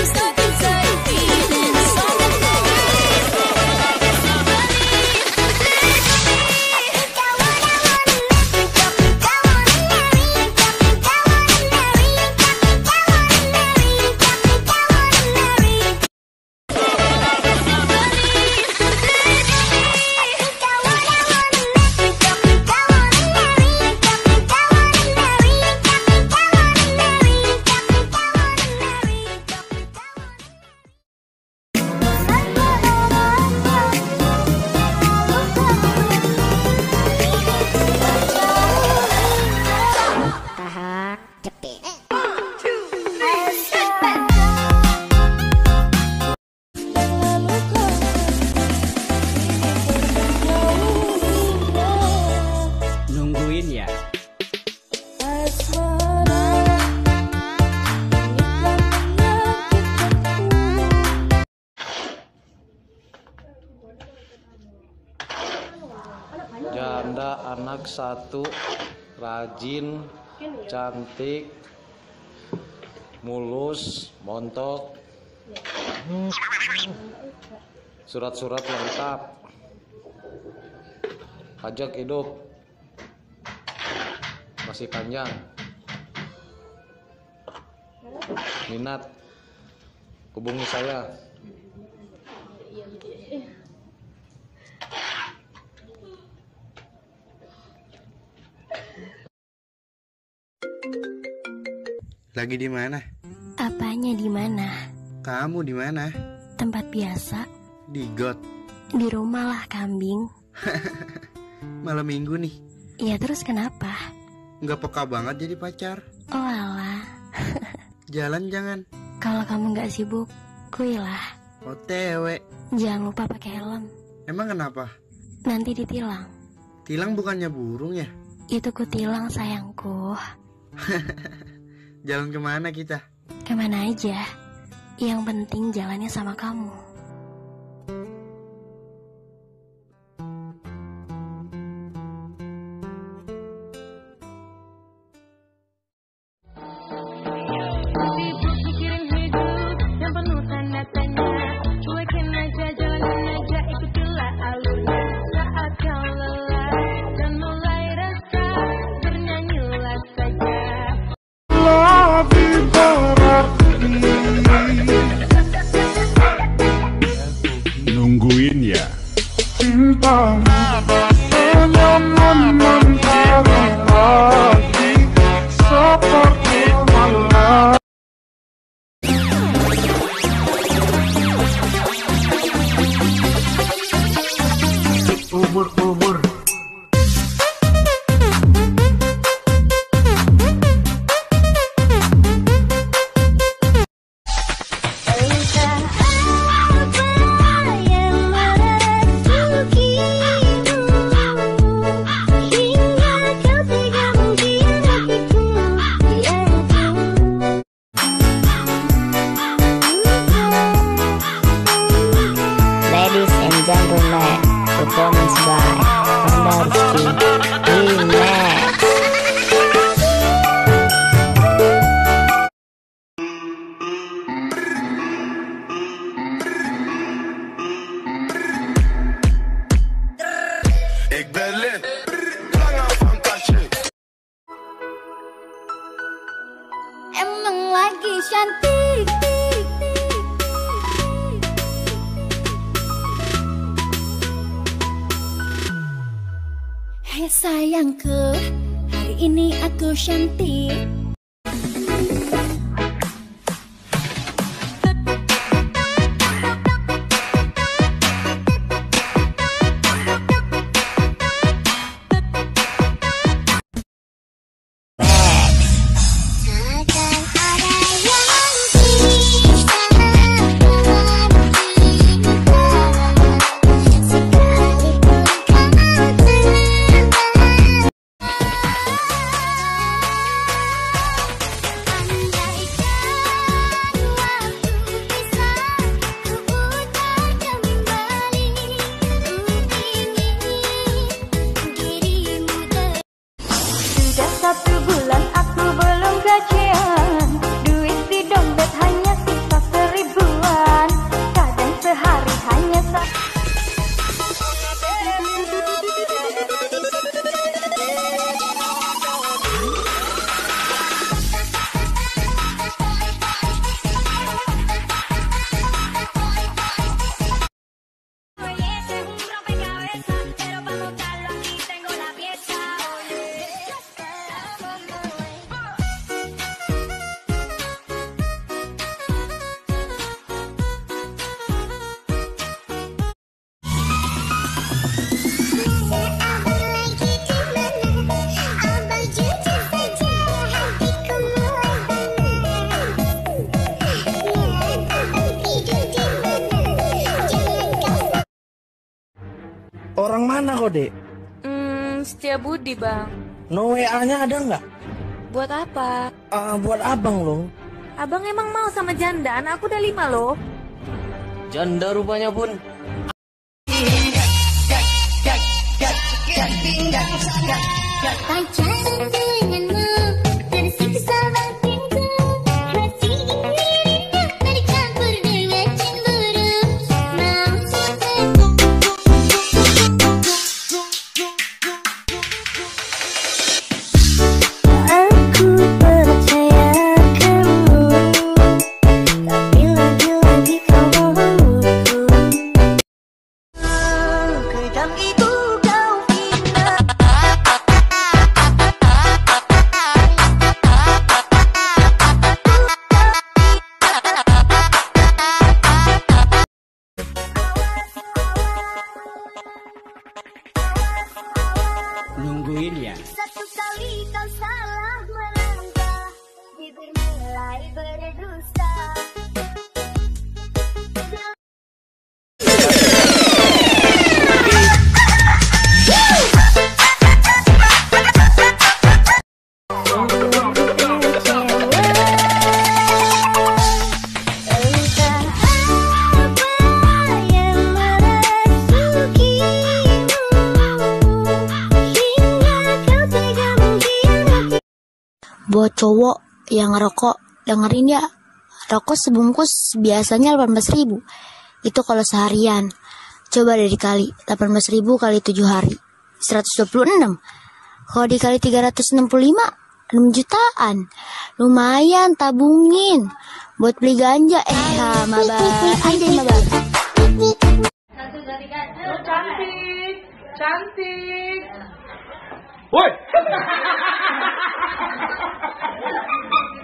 Janda anak satu, rajin, cantik, mulus, montok, surat-surat lengkap, pajak hidup, masih panjang, minat, hubungi saya. Lagi di mana? Apanya di mana? Kamu di mana? Tempat biasa. Di got. Di rumah lah, kambing. Malam minggu nih. Ya terus kenapa? Nggak peka banget jadi pacar. Oh alah. Jalan jangan. Kalau kamu nggak sibuk, kuilah. OTW. Jangan lupa pakai helm. Emang kenapa? Nanti ditilang. Tilang bukannya burung ya? Itu kutilang sayangku. Jalan kemana kita? Kemana aja. Yang penting jalannya sama kamu. Nungguin ya. Ubur-ubur. Ladies and gentlemen, performance by Honda Rizky Remix. Ik ben lid, langer van kastje. Emang lagi cantik. Hei sayangku, hari ini aku cantik. Kode? Setia Budi, Bang. No WA-nya ada nggak? Buat apa? Buat abang loh. Abang emang mau sama janda? Anak aku udah 5 loh. Janda rupanya pun. Pacaran denganmu tersiksa batinku, masih ingin dirinya bercampur dengan cemburu. Aku percaya kamu, tapi lagi-lagi kau bohongku. Kejam itu kau fitnah. Nungguin ya. Satu kali kau salah melangkah, bibir mulai berdusta. Entah apa yang merasukimu, hingga kau tega mengkhianati. Buat cowok yang ngerokok, dengerin ya. Rokok sebungkus biasanya 18.000. Itu kalau seharian. Coba deh dikali 18.000 kali 7 hari, 126. Kalau dikali 365, 6 jutaan. Lumayan tabungin buat beli ganja. Mabar. Anjay mabar. Cantik. Woi.